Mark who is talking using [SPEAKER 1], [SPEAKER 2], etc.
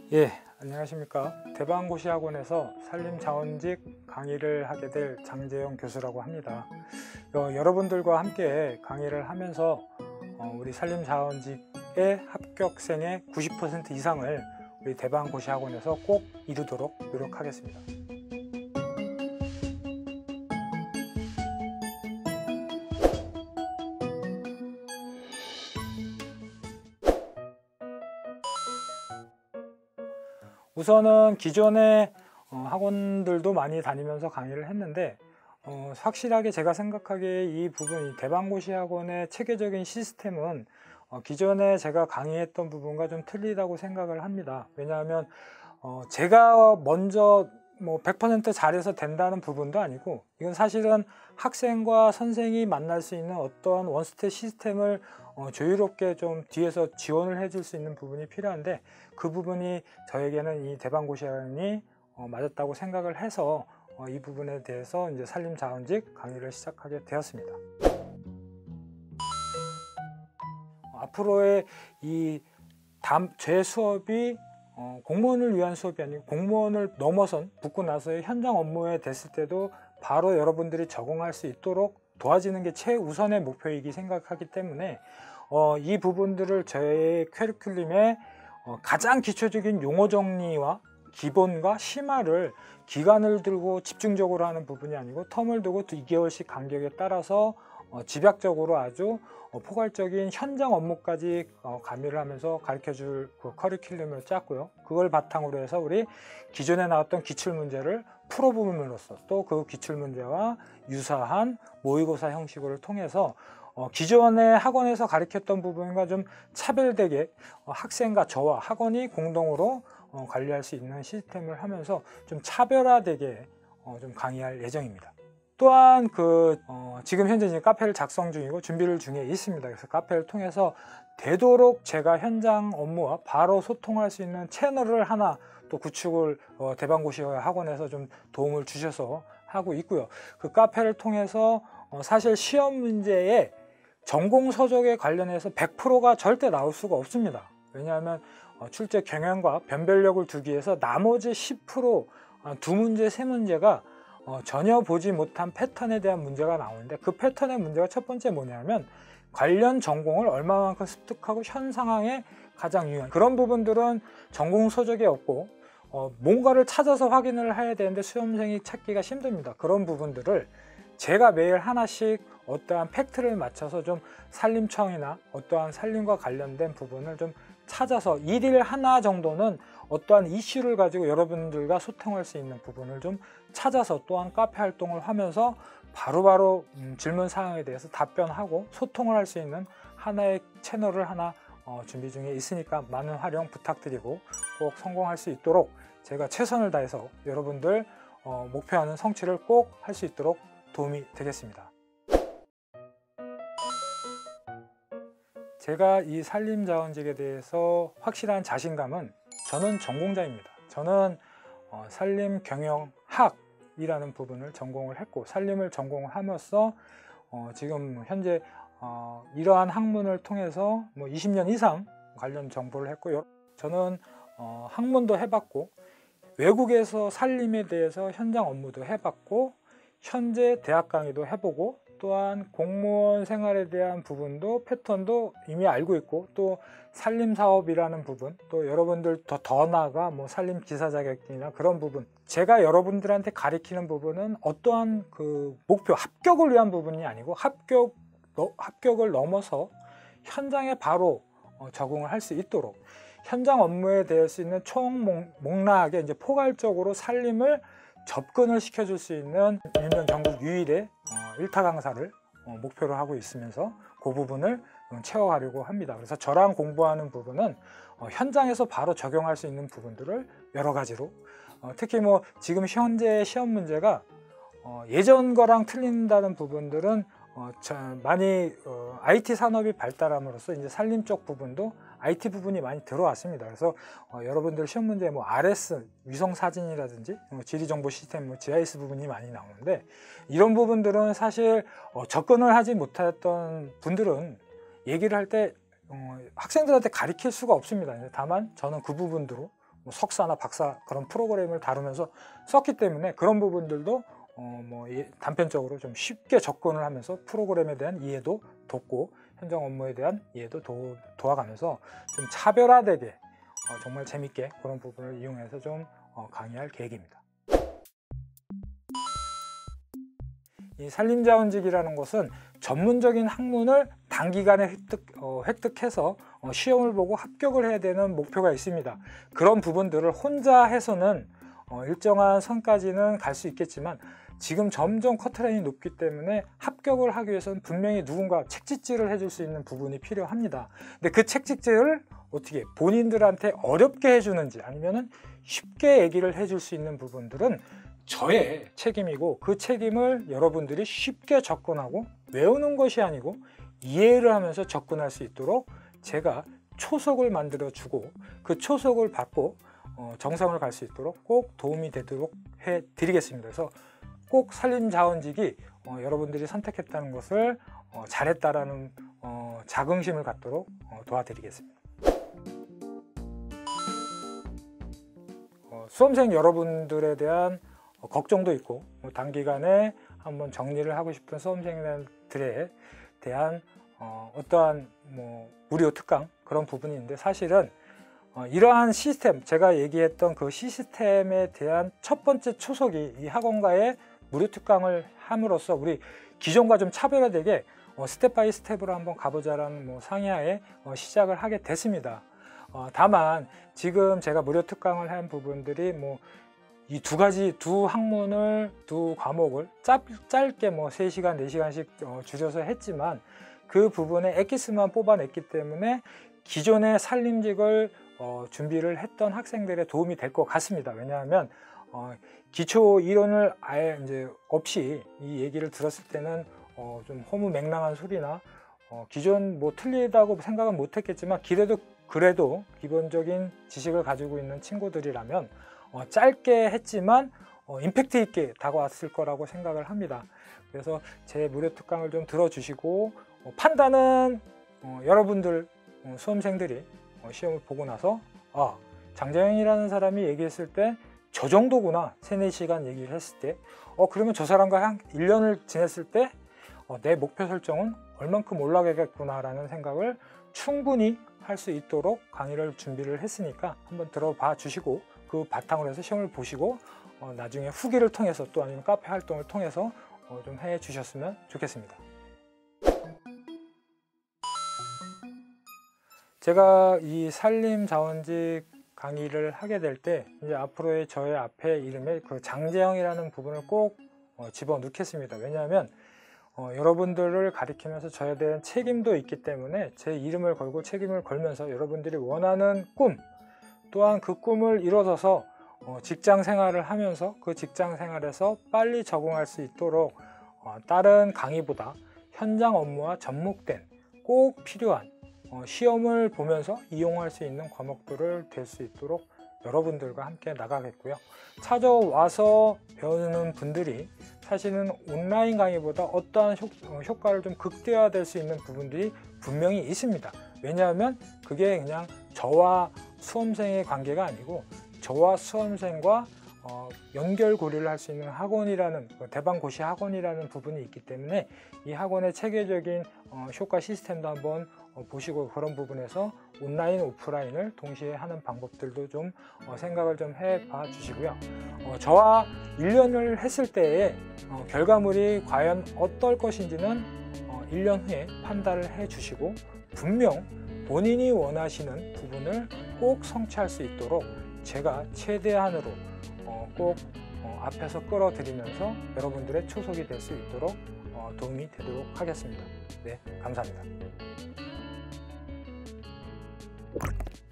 [SPEAKER 1] 예, 안녕하십니까. 대방고시학원에서 산림자원직 강의를 하게 될 장재영 교수라고 합니다. 여러분들과 함께 강의를 하면서 우리 산림자원직의 합격생의 90% 이상을 우리 대방고시학원에서 꼭 이루도록 노력하겠습니다. 우선은 기존의 학원들도 많이 다니면서 강의를 했는데 확실하게 제가 생각하기에 이 부분, 이 대방고시 학원의 체계적인 시스템은 기존에 제가 강의했던 부분과 좀 틀리다고 생각을 합니다. 왜냐하면 제가 먼저 100% 잘해서 된다는 부분도 아니고, 이건 사실은 학생과 선생이 만날 수 있는 어떠한 원스텝 시스템을 조율롭게 좀 뒤에서 지원을 해줄 수 있는 부분이 필요한데, 그 부분이 저에게는 이 대방고시학원이 맞았다고 생각을 해서 이 부분에 대해서 이제 산림자원직 강의를 시작하게 되었습니다. 앞으로의 제 수업이 공무원을 위한 수업이 아니고 공무원을 넘어선 붙고 나서의 현장 업무에 됐을 때도 바로 여러분들이 적응할 수 있도록 도와주는 게 최우선의 목표이기 생각하기 때문에 이 부분들을 저의 커리큘럼에 가장 기초적인 용어 정리와 기본과 심화를 기간을 들고 집중적으로 하는 부분이 아니고 텀을 두고 2개월씩 간격에 따라서 집약적으로 아주 포괄적인 현장 업무까지 가미를 하면서 가르쳐줄 그 커리큘럼을 짰고요. 그걸 바탕으로 해서 우리 기존에 나왔던 기출문제를 풀어봄으로써 또 그 기출문제와 유사한 모의고사 형식을 통해서 기존의 학원에서 가르쳤던 부분과 좀 차별되게 학생과 저와 학원이 공동으로 관리할 수 있는 시스템을 하면서 좀 차별화되게 좀 강의할 예정입니다. 또한 지금 현재 이제 카페를 작성 중이고 준비를 중에 있습니다. 그래서 카페를 통해서 되도록 제가 현장 업무와 바로 소통할 수 있는 채널을 하나 또 구축을 대방고시 학원에서 좀 도움을 주셔서 하고 있고요. 그 카페를 통해서 사실 시험 문제에 전공 서적에 관련해서 100%가 절대 나올 수가 없습니다. 왜냐하면 출제 경향과 변별력을 두기 위해서 나머지 10%, 두 문제, 세 문제가 전혀 보지 못한 패턴에 대한 문제가 나오는데, 그 패턴의 문제가 첫 번째 뭐냐면 관련 전공을 얼마만큼 습득하고 현 상황에 가장 유효한 그런 부분들은 전공 서적에 없고 뭔가를 찾아서 확인을 해야 되는데 수험생이 찾기가 힘듭니다. 그런 부분들을 제가 매일 하나씩 어떠한 팩트를 맞춰서 좀 산림청이나 어떠한 산림과 관련된 부분을 좀 찾아서 일일 하나 정도는 어떠한 이슈를 가지고 여러분들과 소통할 수 있는 부분을 좀 찾아서 또한 카페 활동을 하면서 바로바로 질문 사항에 대해서 답변하고 소통을 할 수 있는 하나의 채널을 하나 준비 중에 있으니까 많은 활용 부탁드리고 꼭 성공할 수 있도록 제가 최선을 다해서 여러분들 목표하는 성취를 꼭 할 수 있도록 도움이 되겠습니다. 제가 이 산림자원직에 대해서 확실한 자신감은, 저는 전공자입니다. 저는 산림경영학이라는 부분을 전공을 했고, 산림을 전공함으로써 지금 현재 이러한 학문을 통해서 20년 이상 관련 정보를 했고요. 저는 학문도 해봤고 외국에서 산림에 대해서 현장 업무도 해봤고 현재 대학 강의도 해보고 또한 공무원 생활에 대한 부분도 패턴도 이미 알고 있고, 또 산림사업이라는 부분, 또 여러분들 더 나아가 산림 기사 자격증이나 그런 부분, 제가 여러분들한테 가리키는 부분은 어떠한 그 목표, 합격을 위한 부분이 아니고 합격을 넘어서 현장에 바로 적응을 할 수 있도록 현장 업무에 대할 수 있는 총목락하게 이제 포괄적으로 산림을 접근을 시켜줄 수 있는 일명 전국 유일의 일타 강사를 목표로 하고 있으면서 그 부분을 채워가려고 합니다. 그래서 저랑 공부하는 부분은 현장에서 바로 적용할 수 있는 부분들을 여러 가지로 특히 지금 현재 시험 문제가 예전 거랑 틀린다는 부분들은 많이 IT 산업이 발달함으로써 이제 산림 쪽 부분도 IT 부분이 많이 들어왔습니다. 그래서 여러분들 시험 문제 RS 위성 사진이라든지 지리정보 시스템 GIS 부분이 많이 나오는데, 이런 부분들은 사실 접근을 하지 못했던 분들은 얘기를 할 때 학생들한테 가르칠 수가 없습니다. 다만 저는 그 부분으로 뭐 석사나 박사 그런 프로그램을 다루면서 썼기 때문에 그런 부분들도 단편적으로 좀 쉽게 접근을 하면서 프로그램에 대한 이해도 돕고 현장 업무에 대한 이해도 도와가면서 좀 차별화되게 정말 재밌게 그런 부분을 이용해서 좀 강의할 계획입니다. 이 산림자원직이라는 것은 전문적인 학문을 단기간에 획득해서 시험을 보고 합격을 해야 되는 목표가 있습니다. 그런 부분들을 혼자 해서는 일정한 선까지는 갈 수 있겠지만 지금 점점 커트라인이 높기 때문에 합격을 하기 위해서는 분명히 누군가 책짓질을 해줄 수 있는 부분이 필요합니다. 근데 그 책짓질을 어떻게 본인들한테 어렵게 해주는지 아니면은 쉽게 얘기를 해줄 수 있는 부분들은 저의 책임이고 그 책임을 여러분들이 쉽게 접근하고 외우는 것이 아니고 이해를 하면서 접근할 수 있도록 제가 초석을 만들어 주고 그 초석을 받고 정상을 갈 수 있도록 꼭 도움이 되도록 해 드리겠습니다. 그래서 꼭 산림자원직이 여러분들이 선택했다는 것을 잘했다라는 자긍심을 갖도록 도와드리겠습니다. 수험생 여러분들에 대한 걱정도 있고 단기간에 한번 정리를 하고 싶은 수험생들에 대한 어떠한 무료 특강 그런 부분이 있는데 사실은 이러한 시스템 제가 얘기했던 그 시스템에 대한 첫 번째 초석이 이 학원과의 무료 특강을 함으로써 우리 기존과 좀 차별화되게 스텝 바이 스텝으로 한번 가보자라는 상의하에 시작을 하게 됐습니다. 다만 지금 제가 무료 특강을 한 부분들이 이 두 학문을 두 과목을 짧게 3시간 4시간씩 줄여서 했지만 그 부분에 엑기스만 뽑아냈기 때문에 기존의 산림직을 준비를 했던 학생들의 도움이 될 것 같습니다. 왜냐하면 기초 이론을 아예 이제 없이 이 얘기를 들었을 때는 좀 허무맹랑한 소리나 기존 틀리다고 생각은 못했겠지만 그래도 기본적인 지식을 가지고 있는 친구들이라면 짧게 했지만 임팩트 있게 다가왔을 거라고 생각을 합니다. 그래서 제 무료 특강을 좀 들어주시고 판단은 여러분들 수험생들이 시험을 보고 나서 장재영이라는 사람이 얘기했을 때 저 정도구나 3-4시간 얘기를 했을 때 그러면 저 사람과 한 1년을 지냈을 때 내 목표 설정은 얼만큼 올라가겠구나 라는 생각을 충분히 할 수 있도록 강의를 준비를 했으니까 한번 들어봐 주시고 그 바탕으로 해서 시험을 보시고 나중에 후기를 통해서 또 아니면 카페 활동을 통해서 좀 해 주셨으면 좋겠습니다. 제가 이 산림자원직 강의를 하게 될 때 이제 앞으로의 저의 앞에 이름에 그 장재영이라는 부분을 꼭 집어넣겠습니다. 왜냐하면 여러분들을 가리키면서 저에 대한 책임도 있기 때문에 제 이름을 걸고 책임을 걸면서 여러분들이 원하는 꿈 또한 그 꿈을 이뤄서서 직장 생활을 하면서 그 직장 생활에서 빨리 적응할 수 있도록 다른 강의보다 현장 업무와 접목된 꼭 필요한 시험을 보면서 이용할 수 있는 과목들을 될 수 있도록 여러분들과 함께 나가겠고요. 찾아와서 배우는 분들이 사실은 온라인 강의보다 어떠한 효과를 좀 극대화될 수 있는 부분들이 분명히 있습니다. 왜냐하면 그게 그냥 저와 수험생의 관계가 아니고 저와 수험생과 연결고리를 할 수 있는 학원이라는 대방고시 학원이라는 부분이 있기 때문에 이 학원의 체계적인 효과 시스템도 한번 보시고 그런 부분에서 온라인 오프라인을 동시에 하는 방법들도 좀 생각을 좀 해봐 주시고요. 저와 1년을 했을 때의 결과물이 과연 어떨 것인지는 1년 후에 판단을 해 주시고 분명 본인이 원하시는 부분을 꼭 성취할 수 있도록 제가 최대한으로 꼭 앞에서 끌어들이면서 여러분들의 초석이 될 수 있도록 도움이 되도록 하겠습니다. 네, 감사합니다.